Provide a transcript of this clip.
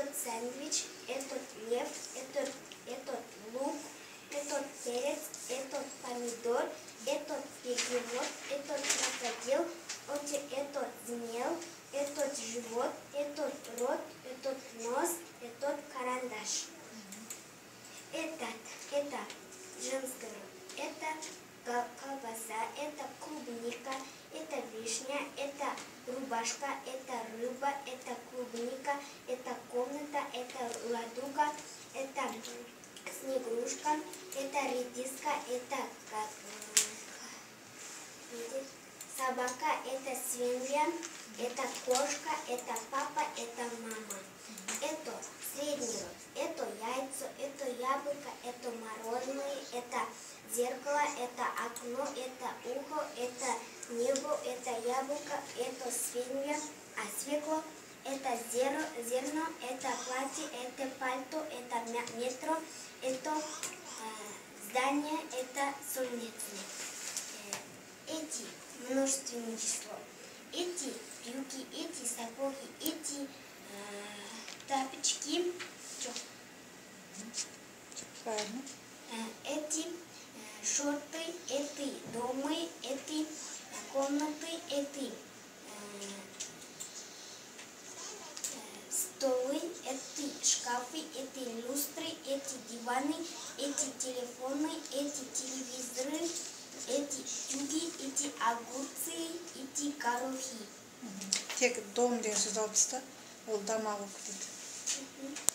этот сэндвич, этот лев, этот лук, этот перец, этот помидор, этот пегемот, этот крокодил, этот змеил, этот живот, этот рот, этот нос, этот карандаш. Это женский род, это колбаса, это клубника, это вишня, это рубашка, это рыба, это клубника, это комната, это ладуга, это снегурушка, это редиска, это собака, это свинья, это кошка, это папа, это мама. Это средний род, это яйцо, это яблоко, это мороженое, это зеркало, это окно, это ухо, это небо, это яблоко, это свинья, а свекло, это зерно, это платье, это пальто, это метро, это здание, это солнечный. Эти множественное число, эти брюки, эти сапоги, эти тапочки, Правильно. эти шорты, эти дома, эти комнаты, эти столы, эти шкафы, эти люстры, эти диваны, эти телефоны, эти телевизоры, эти тюги, эти огурцы, эти горохи. Тек дом деген сөз алыпсыз да, ол дамал оқып дейді.